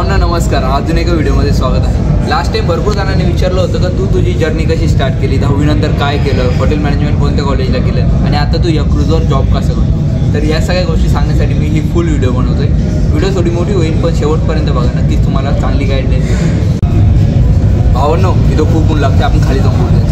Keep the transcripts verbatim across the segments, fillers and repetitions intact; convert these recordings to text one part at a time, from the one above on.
भावना नमस्कार, अजून एका व्हिडिओमध्ये स्वागत आहे। लास्ट टाइम भरपूर जणांनी विचारलं होतं का तू तुझी जर्नी कशी स्टार्ट केली, दहावी नंतर काय केलं, हॉटेल मॅनेजमेंट कोणत्या कॉलेजला केलं आणि आता तू या क्रूजवर जॉब कसं करतो। तर या सगळ्या गोष्टी सांगण्यासाठी मी ही फुल व्हिडिओ बनवतोय। व्हिडिओ थोडी मोठी होईल पण शेवटपर्यंत बघा, नक्कीच तुम्हाला चांगली गाईडलाईन मिळेल। भावनो इथं खूप ऊन लागते, आपण खाली जाऊन बोलूया।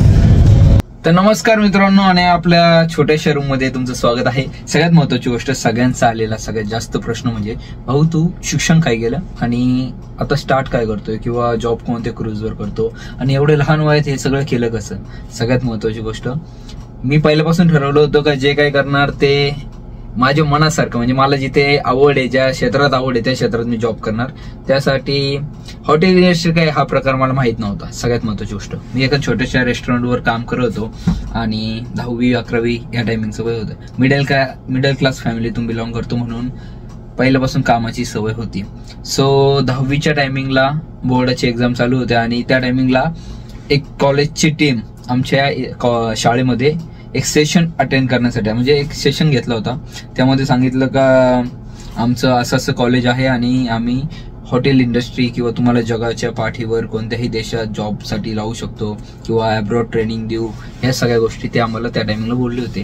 तर नमस्कार मित्रांनो, आणि आपल्या छोट्याशा रूम मध्ये तुमचं स्वागत आहे। सगळ्यात महत्त्वाची गोष्ट, सगळ्यांचा आलेला सगळ्यात जास्त प्रश्न म्हणजे भाऊ तू शिक्षण काय केलं आणि आता स्टार्ट काय करतोय किंवा जॉब कोणत्या क्रूजवर करतो आणि एवढे लहान वयात हे सगळं केलं कसं। सगळ्यात महत्त्वाची गोष्ट, मी पहिल्यापासून ठरवलं होतं का जे काय करणार ते माझ्या मनासारखं, म्हणजे मला जिथे आवड आहे, ज्या क्षेत्रात आवड आहे त्या क्षेत्रात मी जॉब करणार। त्यासाठी हॉटेल इंडस्ट्री काय हा प्रकार मला माहित नव्हता। सगळ्यात महत्त्वाची गोष्ट, मी एका छोट्याशा रेस्टॉरंटवर काम करत होतो आणि दहावी अकरावी या टायमिंगचं वय होतं। मिडल का मिडल क्लास फॅमिलीतून बिलॉंग करतो म्हणून पहिल्यापासून कामाची सवय होती। सो दहावीच्या टायमिंगला बोर्डाची एक्झाम चालू होत्या आणि त्या टायमिंगला एक कॉलेजची टीम आमच्या शाळेमध्ये एक सेशन अटेंड करण्यासाठी, म्हणजे एक सेशन घेतला होता। त्यामध्ये सांगितलं का आमचं असं असं कॉलेज आहे आणि आम्ही हॉटेल इंडस्ट्री किंवा तुम्हाला जगाच्या पाठीवर कोणत्याही देशात जॉबसाठी लावू शकतो किंवा अब्रॉड ट्रेनिंग देऊ, ह्या सगळ्या गोष्टी ते आम्हाला त्या टायमिंगला बोलले होते।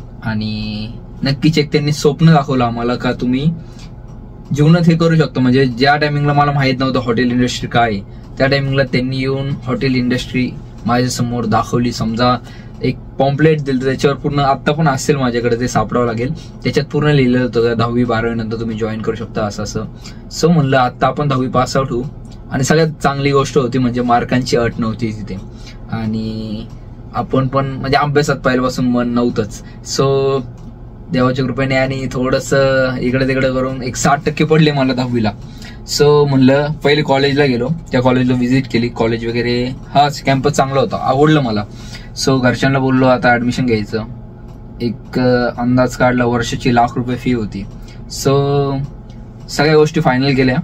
आणि नक्कीच एक त्यांनी स्वप्न दाखवलं आम्हाला का तुम्ही जीवनात हे करू शकतो। म्हणजे ज्या टायमिंगला मला माहित नव्हतं हॉटेल इंडस्ट्री काय, त्या टायमिंगला त्यांनी येऊन हॉटेल इंडस्ट्री माझ्यासमोर दाखवली। समजा एक पॉम्पलेट दिलं, त्याच्यावर पूर्ण आता पण असेल माझ्याकडे, ते सापडावं लागेल, त्याच्यात पूर्ण लिहिलं होतं दहावी बारावी नंतर तुम्ही जॉईन करू शकता असं असं। सो म्हणलं आता आपण दहावी पास आउट होऊ, आणि सगळ्यात चांगली गोष्ट होती म्हणजे मार्कांची अट नव्हती तिथे आणि आपण पण म्हणजे अभ्यासात पहिल्यापासून मन नव्हतंच। सो देवाच्या कृपेने आणि थोडंसं इकडे तिकडे करून एक साठ टक्के पडले मला दहावीला। सो म्हणलं पहिले कॉलेजला गेलो, त्या कॉलेजला व्हिजिट केली, कॉलेज वगैरे हा कॅम्पस चांगला होता, आवडलं मला। सो घरच्यांना बोललो आता ऍडमिशन घ्यायचं, एक अंदाज काढला, वर्षाची लाख रुपये फी होती। सो सगळ्या गोष्टी फायनल केल्या।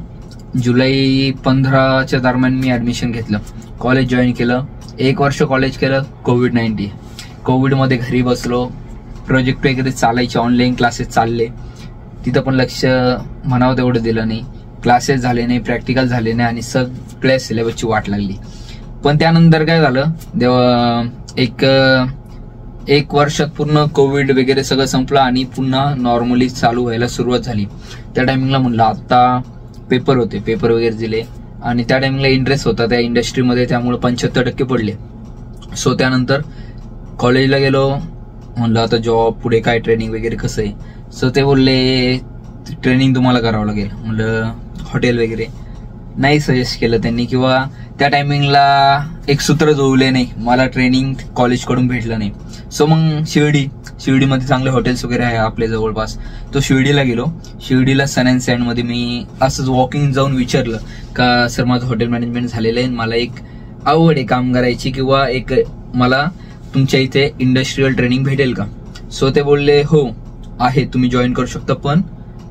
जुलै पंधराच्या दरम्यान मी ऍडमिशन घेतलं, कॉलेज जॉईन केलं, एक वर्ष कॉलेज केलं। कोविड नाईन्टीन कोविडमध्ये घरी बसलो, प्रोजेक्ट वगैरे चालायचे, ऑनलाईन क्लासेस चालले, तिथं पण लक्ष म्हणावं तेवढं दिलं नाही, क्लासेस झाले नाही, प्रॅक्टिकल झाले नाही आणि सगळ्या सिलेबसची वाट लागली। पण त्यानंतर काय झालं, देवा एक एक वर्षात पूर्ण कोविड वगैरे सगळं संपलं आणि पुन्हा नॉर्मली चालू व्हायला सुरुवात झाली। त्या टायमिंगला म्हणलं आता पेपर होते, पेपर वगैरे दिले आणि त्या टायमिंगला इंटरेस्ट होता त्या इंडस्ट्रीमध्ये, त्यामुळे पंच्याहत्तर टक्के पडले। सो त्यानंतर कॉलेजला गेलो, म्हणलं आता जॉब पुढे काय ट्रेनिंग वगैरे कसं आहे। सो ते बोलले ट्रेनिंग तुम्हाला करावं लागेल। म्हणलं हॉटेल वगैरे नाही सजेस्ट केलं त्यांनी, किंवा त्या टायमिंगला एक सूत्र जुळले नाही, मला ट्रेनिंग कॉलेजकडून भेटलं नाही। सो मग शिर्डी शिर्डीमध्ये चांगले हॉटेल्स वगैरे आहे आपल्या जवळपास, तो शिर्डीला गेलो। शिर्डीला सन अँड सँड मध्ये मी असंच वॉकिंग जाऊन विचारलं का सर माझं हॉटेल मॅनेजमेंट झालेलं आहे, मला एक आवड आहे काम करायची किंवा एक मला तुमच्या इथे इंडस्ट्रियल ट्रेनिंग भेटेल का। सो ते बोलले हो आहे, तुम्ही जॉईन करू शकता, पण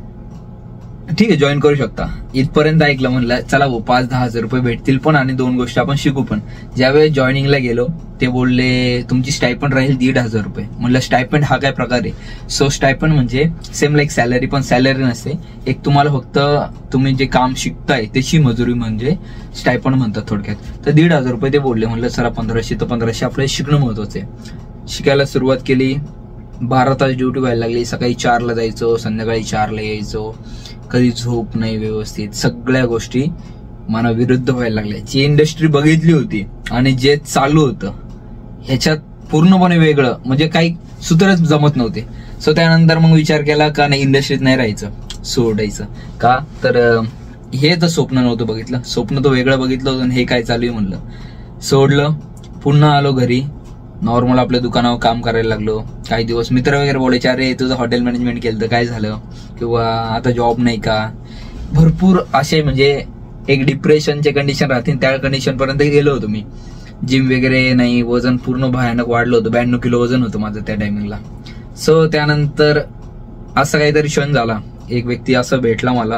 ठीक आहे जॉईन करू शकता। इथपर्यंत ऐकलं, म्हणलं चला भाऊ पाच दहा हजार रुपये भेटतील पण आणि दोन गोष्टी आपण शिकू पण। ज्यावेळेस जॉईनिंगला गेलो ते बोलले तुमची स्टायपंड राहील दीड हजार रुपये। म्हणलं स्टायपंड हा काय प्रकार आहे। सो स्टायपंड म्हणजे सेम लाईक सॅलरी, पण सॅलरी नसते, एक तुम्हाला फक्त तुम्ही जे काम शिकताय त्याची मजुरी म्हणजे स्टायपंड म्हणतात थोडक्यात। तर दीड हजार रुपये ते बोलले। म्हणलं चला पंधराशे तर पंधराशे आपल्याला शिकणं महत्वाचं आहे। शिकायला सुरुवात केली, बारा तास ड्युटी व्हायला लागली, सकाळी चारला जायचो, संध्याकाळी चारला यायचो, कधी झोप नाही व्यवस्थित, सगळ्या गोष्टी मला विरुद्ध व्हायला लागल्या। जी इंडस्ट्री बघितली होती आणि जे चालू होतं ह्याच्यात पूर्णपणे वेगळं, म्हणजे काही सूत्रच जमत नव्हते। सो त्यानंतर मग विचार केला का नाही इंडस्ट्रीत नाही राहायचं, सोडायचं का, तर हे तर स्वप्न नव्हतं बघितलं, स्वप्न तो वेगळं बघितलं होतं, हे काय चालू आहे म्हणलं, सोडलं। पुन्हा आलो घरी, नॉर्मल आपल्या दुकानावर काम करायला लागलो। काही दिवस मित्र वगैरे बोलायचे अरे तुझं हॉटेल मॅनेजमेंट केलं तर काय झालं, किंवा आता जॉब नाही का, भरपूर असे म्हणजे एक डिप्रेशनचे कंडिशन राहतील त्या कंडिशन पर्यंत गेलो होतो मी। जिम वगैरे नाही, वजन पूर्ण भयानक वाढलं होतं, ब्याण्णव किलो वजन होतं माझं त्या टायमिंगला। सो त्यानंतर असा काहीतरी क्षण झाला, एक व्यक्ती असं भेटला मला,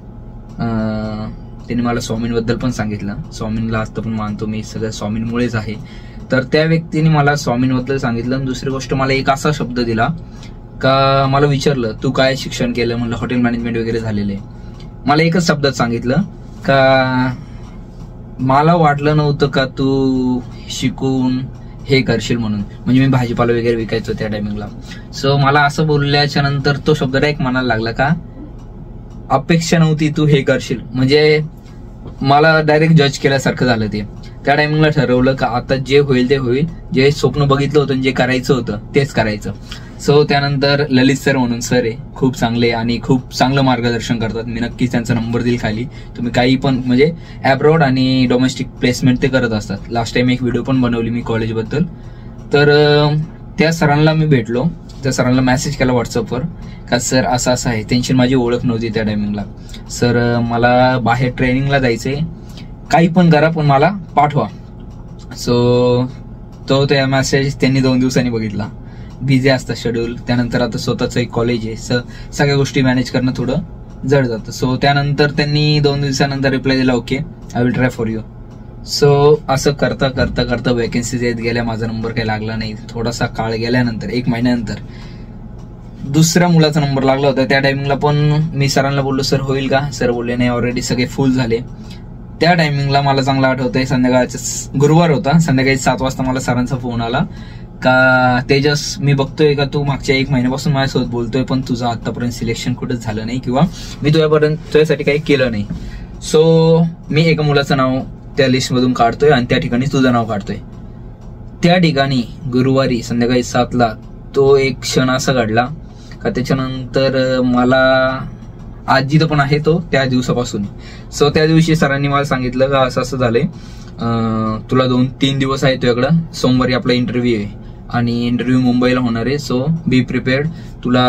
त्यांनी मला स्वामींबद्दल पण सांगितलं, स्वामींना आता पण मानतो मी, सगळं स्वामींमुळेच आहे। तर त्या व्यक्तीने मला स्वामींबद्दल सांगितलं आणि दुसरी गोष्ट मला एक असा शब्द दिला का, मला विचारलं तू काय शिक्षण केलं, म्हणलं हॉटेल मॅनेजमेंट वगैरे झालेलं आहे। मला एकच शब्दात सांगितलं का मला वाटलं नव्हतं का तू शिकून हे करशील म्हणून, म्हणजे मी भाजीपाला वगैरे विकायचो त्या टायमिंगला. सो मला असं बोलल्याच्या नंतर तो शब्द डायरेक्ट म्हणायला लागला का अपेक्षा नव्हती तू हे करशील, म्हणजे मला डायरेक्ट जज केल्यासारखं झालं. ते त्या टायमिंगला ठरवलं का आता जे होईल ते होईल, जे स्वप्न बघितलं होतं जे करायचं होतं तेच करायचं. सो त्यानंतर ललित सर म्हणून सर आहे, खूप चांगले आणि खूप चांगलं मार्गदर्शन करतात. मी नक्कीच त्यांचा नंबर देईल खाली. तुम्ही काही पण म्हणजे अब्रॉड आणि डोमेस्टिक प्लेसमेंट ते करत असतात. लास्ट टाइम एक व्हिडिओ पण बनवली मी कॉलेजबद्दल. तर त्या सरांना मी भेटलो, त्या सरांना मेसेज केला व्हॉट्सअपवर का सर असं असं आहे. त्यांची माझी ओळख नव्हती त्या टायमिंगला. सर मला बाहेर ट्रेनिंगला जायचंय, काही पण करा पण मला पाठवा. सो तो त्या मेसेज त्यांनी दोन दिवसांनी बघितला. बिझी असतं शेड्यूल, त्यानंतर आता स्वतःचं एक कॉलेज आहे, स सगळ्या गोष्टी मॅनेज करणं थोडं जड जातं. सो त्यानंतर त्यांनी दोन दिवसानंतर रिप्लाय दिला okay I will try for you. So असं करता करता करता वॅकन्सीज येत गेल्या. माझा नंबर काही लागला नाही. थोडासा काळ गेल्यानंतर एक महिन्यानंतर दुसऱ्या मुलाचा नंबर लागला होता. त्या टायमिंगला पण मी सरांना बोललो सर होईल का. सर बोलले नाही ऑलरेडी सगळे फुल झाले. त्या टायमिंगला मला चांगलं आठवतंय, संध्याकाळचा गुरुवार होता, संध्याकाळी सात वाजता मला सरांचा फोन आला का तेजस मी बघतोय का तू मागच्या एक महिन्यापासून माझ्यासोबत बोलतोय पण तुझं आतापर्यंत सिलेक्शन कुठंच झालं नाही किंवा मी तुझ्यापर्यंत तुझ्यासाठी काही केलं नाही. सो मी एका मुलाचं नाव त्या लिस्टमधून काढतोय आणि त्या ठिकाणी तुझं नाव काढतोय. त्या ठिकाणी गुरुवारी संध्याकाळी सातला तो एक क्षण असा घडला का त्याच्यानंतर मला आज जिथं पण आहे तो त्या दिवसापासून. सो त्या दिवशी सरांनी मला सांगितलं का असं असं झालंय, तुला दोन तीन दिवस आहे तुझ्याकडं, सोमवारी आपला इंटरव्ह्यू आहे आणि इंटरव्ह्यू मुंबईला होणार आहे. So be prepared. तुला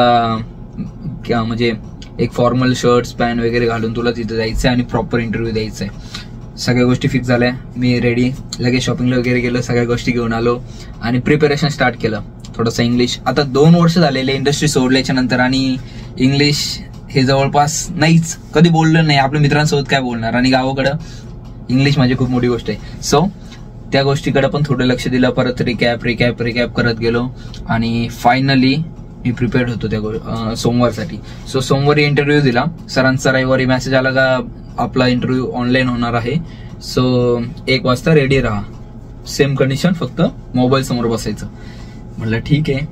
म्हणजे एक फॉर्मल शर्ट्स पॅन्ट वगैरे घालून तुला तिथे जायचं आहे आणि प्रॉपर इंटरव्ह्यू द्यायचा आहे. सगळ्या गोष्टी फिक्स झाल्या. मी रेडी, लगेच शॉपिंगला वगैरे गेलो, सगळ्या गोष्टी घेऊन आलो आणि प्रिपरेशन स्टार्ट केलं. थोडंसं इंग्लिश, आता दोन वर्ष झालेले इंडस्ट्री सोडल्याच्या नंतर आणि इंग्लिश हे जवळपास नाहीच, कधी बोललं नाही. आपल्या मित्रांसोबत काय बोलणार आणि गावाकडं इंग्लिश माझी खूप मोठी गोष्ट आहे. सो त्या गोष्टीकडे पण थोडं लक्ष दिलं. परत रिकॅप रिकॅप रिकॅप करत गेलो आणि फायनली मी प्रिपेअर्ड होतो त्या सोमवारसाठी. सो सोमवारी इंटरव्ह्यू दिला. सरांचा रविवारी मेसेज आला का आपला इंटरव्ह्यू ऑनलाईन होणार आहे, सो एक वाजता रेडी राहा. सेम कंडिशन, फक्त मोबाईल समोर बसायचं. म्हटलं ठीक आहे.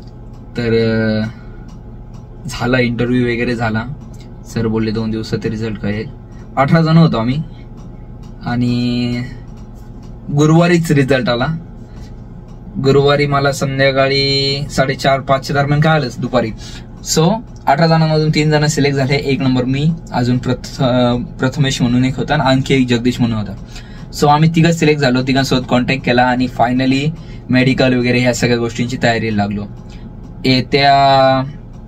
तर झाला इंटरव्ह्यू वगैरे झाला. सर बोलले दोन दिवसात रिझल्ट कळेल. अठरा जण होतो आम्ही आणि गुरुवारीच रिझल्ट आला. गुरुवारी मला संध्याकाळी साडेचार पाचच्या दरम्यान काय आलंच दुपारी. सो अठरा जणांमधून तीन जण सिलेक्ट झाले. एक नंबर मी, अजून प्रथ प्रथमेश म्हणून एक होता आणि आणखी एक जगदीश म्हणून होता. सो आम्ही तिघं सिलेक्ट झालो. तिघांसोबत कॉन्टॅक्ट केला आणि फायनली मेडिकल वगैरे ह्या सगळ्या गोष्टींची तयारी लागलो. येत्या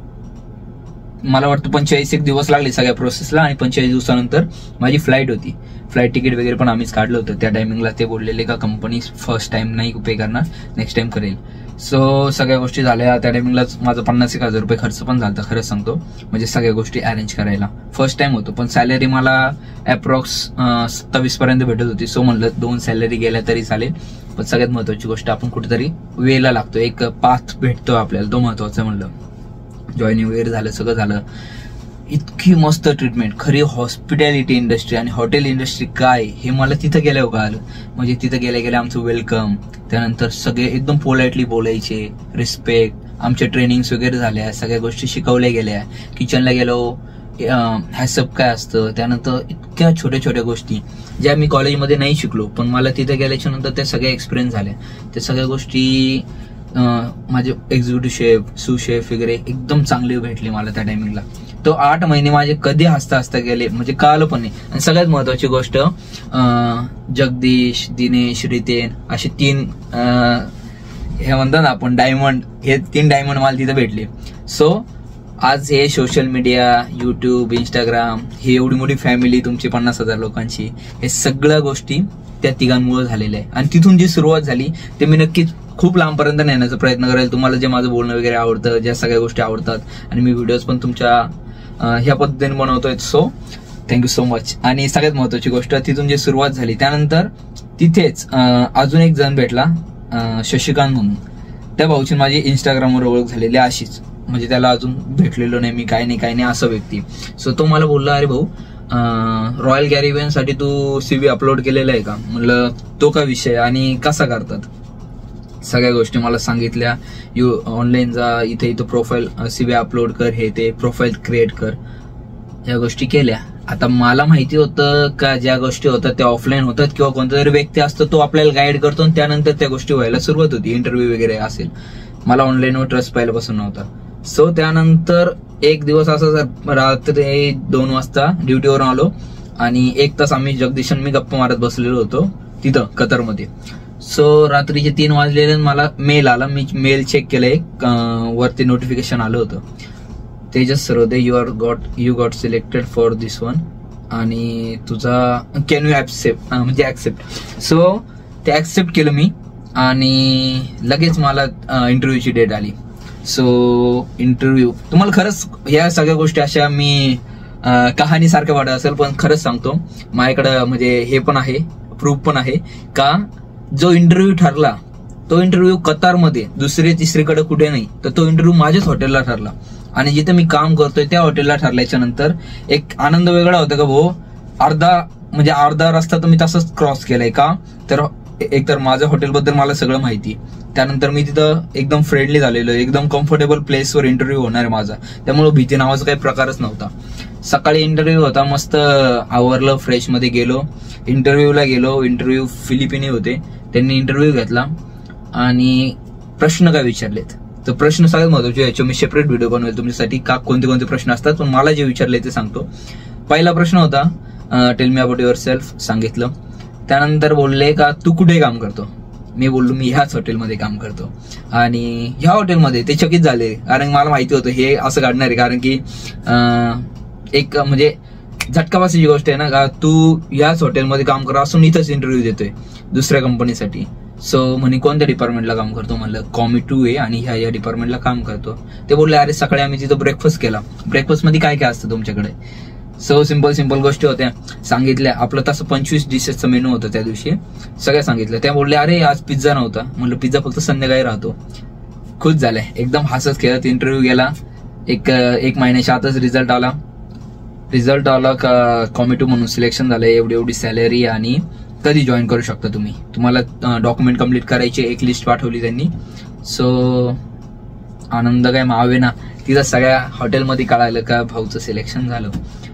मला वाटतं पंचेचाळीस एक दिवस लागले सगळ्या प्रोसेसला आणि पंचेचाळीस दिवसानंतर माझी फ्लाईट होती. फ्लाईट तिकीट वगैरे पण आम्हीच काढलं होतं. त्या टायमिंगला ते बोललेले का कंपनी फर्स्ट टाइम नाही पे करणार, नेक्स्ट टाइम करेल. सो सगळ्या गोष्टी झाल्या. त्या टायमिंगलाच माझं पन्नास एक हजार रुपये खर्च पण झाला, खरंच सांगतो, म्हणजे सगळ्या गोष्टी अरेंज करायला. फर्स्ट टाइम होतो पण सॅलरी मला अप्रॉक्स सत्तावीस पर्यंत भेटत होती. सो म्हणलं दोन सॅलरी गेल्या तरी चालेल, पण सगळ्यात महत्वाची गोष्ट आपण कुठेतरी वेळेला लागतो, एक पाथ भेटतो आपल्याला, तो महत्वाचं. म्हणलं जॉईनिंग वगैरे झालं, सगळं झालं. इतकी मस्त ट्रीटमेंट. खरी हॉस्पिटॅलिटी इंडस्ट्री आणि हॉटेल इंडस्ट्री काय हे मला तिथं गेल्यावर कळालं. म्हणजे तिथं गेल्या गेल्या आमचं वेलकम, त्यानंतर सगळे एकदम पोलाइटली बोलायचे, रिस्पेक्ट. आमच्या ट्रेनिंग्स वगैरे झाल्या, सगळ्या गोष्टी शिकवल्या गेल्या. किचनला गेलो, हॅसअप काय असतं, त्यानंतर इतक्या छोट्या छोट्या गोष्टी ज्या मी कॉलेजमध्ये नाही शिकलो पण मला तिथे गेल्याच्या नंतर त्या सगळ्या एक्सपिरियन्स झाल्या. त्या सगळ्या गोष्टी माझे एक्झिक्युटिव्ह शेफ, सू शेफ वगैरे एकदम चांगले भेटले मला त्या टायमिंगला. तो आठ महिने माझे कधी हसता हसता गेले म्हणजे कळालं पण नाही. आणि सगळ्यात महत्वाची गोष्ट, जगदीश, दिनेश, रितेन असे तीन हे म्हणतात ना आपण डायमंड, हे तीन डायमंड मला तिथे भेटले. सो आज हे सोशल मीडिया, युट्यूब, इंस्टाग्राम, ही एवढी मोठी फॅमिली तुमची पन्नास हजार लोकांची, हे सगळ्या गोष्टी त्या तिघांमुळे झालेल्या आहे. आणि तिथून जी सुरुवात झाली ते मी नक्कीच खूप लांबपर्यंत नेण्याचा प्रयत्न करेल. तुम्हाला जे माझं बोलणं वगैरे आवडतं, ज्या सगळ्या गोष्टी आवडतात आणि मी व्हिडिओज पण तुमच्या ह्या पद्धतीने बनवतोय. So thank you so much. आणि सगळ्यात महत्वाची गोष्ट, तिथून जी सुरुवात झाली त्यानंतर तिथेच अजून एक जण भेटला, शशिकांत म्हणून. त्या भाऊची माझी इंस्टाग्रामवर ओळख झालेली अशीच, म्हणजे त्याला अजून भेटलेलो नाही मी, काय नाही काय नाही असं व्यक्ती. सो तो मला बोलला, अरे भाऊ रॉयल कॅरिबियन साठी तू सीव्ही अपलोड केलेला आहे का? म्हणलं तो का विषय आणि कसा करतात, सगळ्या गोष्टी मला सांगितल्या. यू ऑनलाईन जा, इथे इथं प्रोफाईल सीव्ही अपलोड कर, हे ते प्रोफाईल क्रिएट कर, या गोष्टी केल्या. आता मला माहिती होतं का ज्या गोष्टी होतात त्या ऑफलाईन होतात किंवा कोणता तरी व्यक्ती असतो तो आपल्याला गाईड करतो आणि त्यानंतर त्या गोष्टी व्हायला सुरुवात होती, इंटरव्ह्यू वगैरे असेल. मला ऑनलाईनवर ट्रस्ट पहिल्यापासून नव्हता. सो त्यानंतर एक दिवस असा रात्री दोन वाजता ड्युटीवर आलो आणि एक तास आम्ही जगदीशन मी गप्पा मारत बसलेलो होतो तिथं कतारमध्ये. सो रात्रीचे तीन वाजलेले मला मेल आला. मी मेल चेक केलंय, वरती नोटिफिकेशन आलं होतं, Tejas Sarode you are got you got selected for this one आणि तुझा कॅन यू ऍक्सेप्ट म्हणजे ऍक्सेप्ट. सो ते ऍक्सेप्ट केलं मी आणि लगेच मला इंटरव्ह्यूची डेट आली. सो इंटरव्ह्यू तुम्हाला खरंच या सगळ्या गोष्टी अशा मी कहाणी सारख्या वाटत असेल पण खरंच सांगतो, माझ्याकडं म्हणजे हे पण आहे, प्रूफ पण आहे का जो इंटरव्ह्यू ठरला तो इंटरव्ह्यू कतारमध्ये दुसरे तिसरीकडे कुठे नाही, तर तो इंटरव्ह्यू माझ्याच हॉटेलला ठरला आणि जिथे मी काम करतोय त्या हॉटेलला ठरल्याच्या नंतर एक आनंद वेगळा होता का भाऊ, अर्धा म्हणजे अर्धा रस्ता तर मी तसंच क्रॉस केलाय. का तर एकतर माझ्या हॉटेलबद्दल मला सगळं माहिती, त्यानंतर मी तिथं एकदम फ्रेंडली झालेलो, एकदम कम्फर्टेबल प्लेसवर इंटरव्ह्यू होणार आहे माझा, त्यामुळे भीती नावाचा काही प्रकारच नव्हता. सकाळी इंटरव्ह्यू होता, मस्त आवरलं, फ्रेश मध्ये गेलो, इंटरव्ह्यूला गेलो. इंटरव्ह्यू फिलिपिनी होते, त्यांनी इंटरव्ह्यू घेतला आणि प्रश्न काय विचारलेत, तर प्रश्न सगळ्यात महत्वाचे, याच्यावर मी सेपरेट व्हिडिओ बनवेल तुमच्यासाठी का कोणते कोणते प्रश्न असतात, पण मला जे विचारले ते सांगतो. पहिला प्रश्न होता tell me about yourself, सांगितलं. त्यानंतर बोलले का तू कुठे काम करतो, मी बोललो मी ह्याच हॉटेलमध्ये काम करतो. आणि ह्या हॉटेलमध्ये ते चकित झाले कारण मला माहिती होतं हे असं काढणार आहे, कारण की एक म्हणजे झटका बसायची गोष्ट आहे ना का तू याच हॉटेलमध्ये काम करा असून इथंच इंटरव्ह्यू देतोय दुसऱ्या कंपनीसाठी. सो म्हणे कोणत्या डिपार्टमेंटला काम करतो, म्हणलं कॉमी टू आहे आणि ह्या या डिपार्टमेंटला काम करतो. ते बोलले अरे सकाळी आम्ही तिथं ब्रेकफास्ट केला, ब्रेकफास्ट मध्ये काय काय असतं तुमच्याकडे. सो सिंपल सिंपल गोष्टी होत्या सांगितल्या. आपलं तसं पंचवीस डिशेसचं मेनू होतं त्या दिवशी, सगळ्या सांगितलं. त्या बोलले अरे आज पिझ्झा नव्हता, म्हणलं पिझ्झा फक्त संध्याकाळी राहतो. खुश झालंय, एकदम हसत खेळत इंटरव्ह्यू गेला. एक एक महिन्याच्या आतच रिझल्ट आला. रिझल्ट आला का कॉमिटू म्हणून सिलेक्शन झालंय, एवढी एवढी सॅलरी आणि कधी जॉईन करू शकता तुम्ही, तुम्हाला डॉक्युमेंट कम्प्लीट करायचे, एक लिस्ट पाठवली त्यांनी. सो आनंद काय मावे ना, तिथं सगळ्या हॉटेलमध्ये कळालं का भाऊचं सिलेक्शन झालं.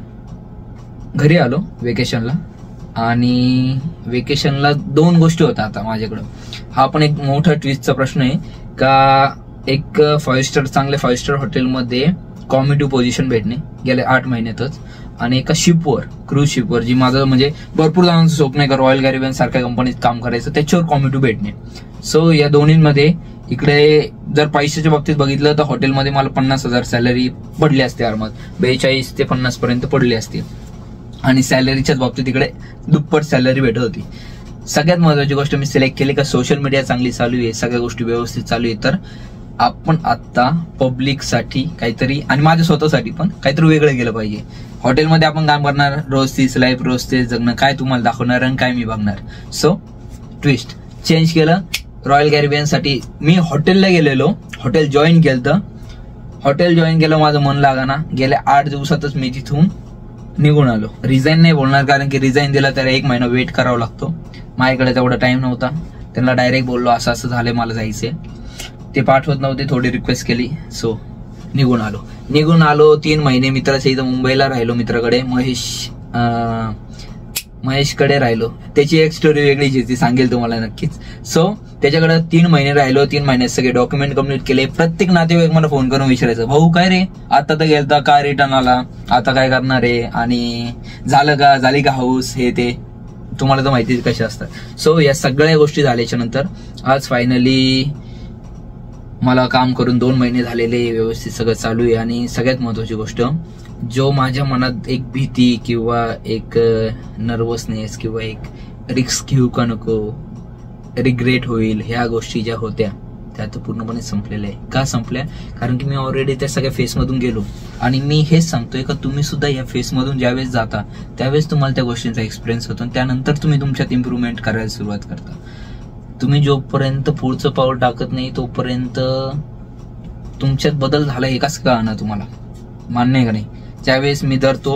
घरी आलो वेकेशनला आणि वेकेशनला दोन गोष्टी होत्या आता माझ्याकडं. हा पण एक मोठा ट्विस्टचा प्रश्न आहे का एक फाईव्ह स्टार चांगले फाईव्ह स्टार हॉटेलमध्ये कॉम्पिटिटिव्ह पोझिशन भेटणे गेल्या आठ महिन्यातच आणि एका शिपवर क्रूज शिपवर जी माझं म्हणजे भरपूर जणांचं स्वप्न आहे का रॉयल कॅरिबियन सारख्या कंपनीत काम करायचं त्याच्यावर कॉम्पिटिटिव्ह भेटणे. सो या दोन्हीमध्ये इकडे जर पैशाच्या बाबतीत बघितलं तर हॉटेलमध्ये मला पन्नास हजार सॅलरी पडली असते, आरामात बेचाळीस ते पन्नास पर्यंत पडली असते आणि सॅलरीच्याच बाबतीत इकडे दुप्पट सॅलरी भेटत होती. सगळ्यात महत्वाची गोष्ट मी सिलेक्ट केली का सोशल मीडिया चांगली चालू आहे, सगळ्या गोष्टी व्यवस्थित चालू आहे, तर आपण आता पब्लिकसाठी काहीतरी आणि माझ्या स्वतःसाठी पण काहीतरी वेगळं केलं पाहिजे. हॉटेलमध्ये आपण काम करणार, रोज तीच लाईफ, रोज तेच जगणं, काय तुम्हाला दाखवणार आणि काय मी बघणार. सो ट्विस्ट चेंज केलं. रॉयल कॅरिबियन साठी मी हॉटेलला गेलेलो, हॉटेल जॉईन केलं, हॉटेल जॉईन केलं, माझं मन लागाना. गेल्या आठ दिवसातच मी तिथून निघून आलो. रिझाईन नाही बोलणार कारण की रिझाईन दिला तर एक महिना वेट करावा लागतो, माझ्याकडे तेवढा टाइम नव्हता. त्यांना डायरेक्ट बोललो असं असं झालंय, मला जायचंय. ते पाठवत नव्हते, थोडी रिक्वेस्ट केली. सो निघून आलो निघून आलो तीन महिने मित्राच्या इथं मुंबईला राहिलो, मित्राकडे महेश महेशकडे राहिलो. त्याची एक स्टोरी वेगळीच आहे, ती सांगेल तुम्हाला नक्कीच. सो त्याच्याकडे तीन महिने राहिलो. तीन महिन्यात सगळे डॉक्युमेंट कम्प्लीट केले. प्रत्येक नातेवाईक मला फोन करून विचारायचं, भाऊ काय रे आता तर गेलता, का रिटर्न आला, आता काय करणार आहे आणि झालं का, झाली का हाऊस, हे ते तुम्हाला तर माहितीच कशा असतात. सो या सगळ्या गोष्टी झाल्याच्या नंतर आज फायनली मला काम करून दोन महिने झालेले, व्यवस्थित सगळं चालू आहे. आणि सगळ्यात महत्वाची गोष्ट, जो माझ्या मनात एक भीती किंवा एक नर्वसनेस किंवा एक रिस्क घेऊ का नको, रिग्रेट होईल, ह्या गोष्टी ज्या होत्या त्या आता पूर्णपणे संपलेल्या आहे. का संपल्या, कारण की मी ऑलरेडी त्या सगळ्या फेसमधून गेलो. आणि मी हेच सांगतोय का तुम्ही सुद्धा या फेसमधून ज्यावेळेस जाता त्यावेळेस तुम्हाला त्या गोष्टींचा एक्सपिरियन्स होतो, त्यानंतर तुम्ही तुमच्यात इम्प्रूव्हमेंट करायला सुरुवात करता. तुम्ही जोपर्यंत पुढचं पाऊल टाकत नाही तोपर्यंत तुमच्यात बदल झाला हे कसं कळणार तुम्हाला, मान्य आहे का नाही. ज्यावेळेस मी जर तो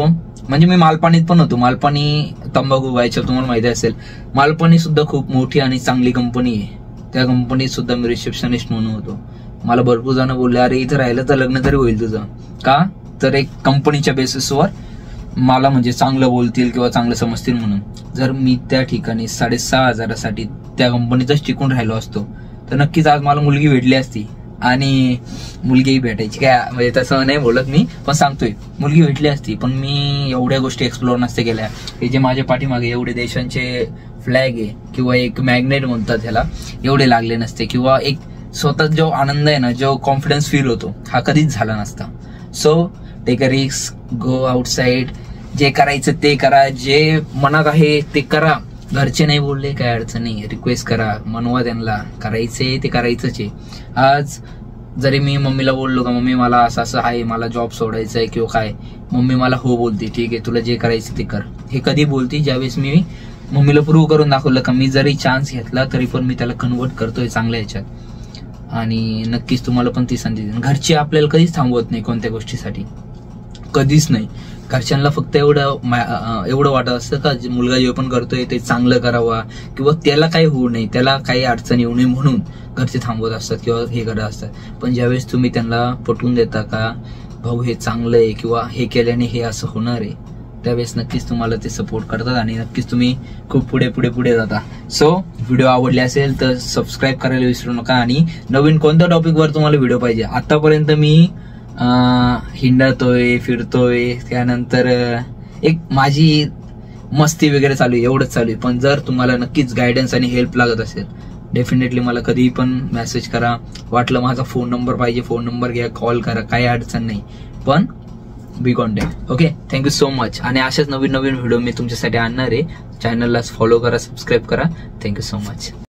म्हणजे मी मालपाणीत पण होतो. मालपाणी तंबाखू व्हायच्या तुम्हाला माहिती असेल. मालपाणी सुद्धा खूप मोठी आणि चांगली कंपनी आहे. त्या कंपनीत सुद्धा मी रिसेप्शनिस्ट म्हणून होतो. मला भरपूर जण बोलले अरे इथं राहिलं तर लग्न तरी होईल तुझं. का तर एक कंपनीच्या बेसिसवर मला म्हणजे चांगलं बोलतील किंवा चांगलं समजतील म्हणून. जर मी त्या ठिकाणी साडेसहा हजारासाठी त्या कंपनीतच टिकून राहिलो असतो तर नक्कीच आज मला मुलगी भेटली असती. आणि मुलगी भेटायची काय म्हणजे तसं नाही बोलत मी, पण सांगतोय मुलगी भेटली असती. पण मी एवढ्या गोष्टी एक्सप्लोर नसते केल्या. हे जे माझ्या पाठीमागे एवढे देशांचे फ्लॅग आहे किंवा एक मॅग्नेट म्हणतात ह्याला, एवढे लागले नसते. किंवा एक स्वतः जो आनंद आहे ना, जो कॉन्फिडन्स फील होतो हा कधीच झाला नसता. So take a risk, go outside, जे करायचं ते करा, जे मनात आहे ते करा. घरचे नाही बोलले काय अडचण नाही, रिक्वेस्ट करा, मनवा त्यांना, करायचंय ते करायचंच आहे. आज जरी मी मम्मीला बोललो का मम्मी मला असं असं आहे, मला जॉब सोडायचा आहे किंवा काय, मम्मी मला हो बोलते, ठीक आहे तुला जे करायचं ते कर. हे कधी बोलती ज्यावेळेस मी मम्मीला प्रूव्ह करून दाखवलं का मी जरी चान्स घेतला तरी पण मी त्याला कन्वर्ट करतोय चांगल्या ह्याच्यात. आणि नक्कीच तुम्हाला पण ती संधी देईन. घरचे आपल्याला कधीच थांबवत नाही कोणत्या गोष्टीसाठी, कधीच नाही. घरच्यांना फक्त एवढं एवढं वाटत असतं का मुलगा जे पण करतोय ते चांगलं करावा किंवा त्याला काही होऊ नये, त्याला काही अडचण येऊ नये म्हणून घरचे थांबवत असतात किंवा हे करत असतात. पण ज्यावेळेस तुम्ही त्यांना पटवून देता का भाऊ हे चांगलं आहे किंवा हे केल्याने हे असं होणार आहे, त्यावेळेस नक्कीच तुम्हाला ते सपोर्ट करतात आणि नक्कीच तुम्ही खूप पुढे पुढे पुढे जाता. सो व्हिडिओ आवडले असेल तर सबस्क्राईब करायला विसरू नका. आणि नवीन कोणत्या टॉपिकवर तुम्हाला व्हिडिओ पाहिजे, आतापर्यंत मी हिंडतोय फिरतोय, त्यानंतर एक माझी मस्ती वगैरे चालू आहे, एवढंच चालू आहे. पण जर तुम्हाला नक्कीच गायडन्स आणि हेल्प लागत असेल डेफिनेटली मला कधीही पण मेसेज करा. वाटलं माझा फोन नंबर पाहिजे, फोन नंबर घ्या, कॉल करा, काही अडचण नाही. पण be contact. Okay, thank you so much. आणि अशाच नवीन नवीन व्हिडिओ मी तुमच्यासाठी आणणार आहे. चॅनलला फॉलो करा, सबस्क्राईब करा. Thank you so much.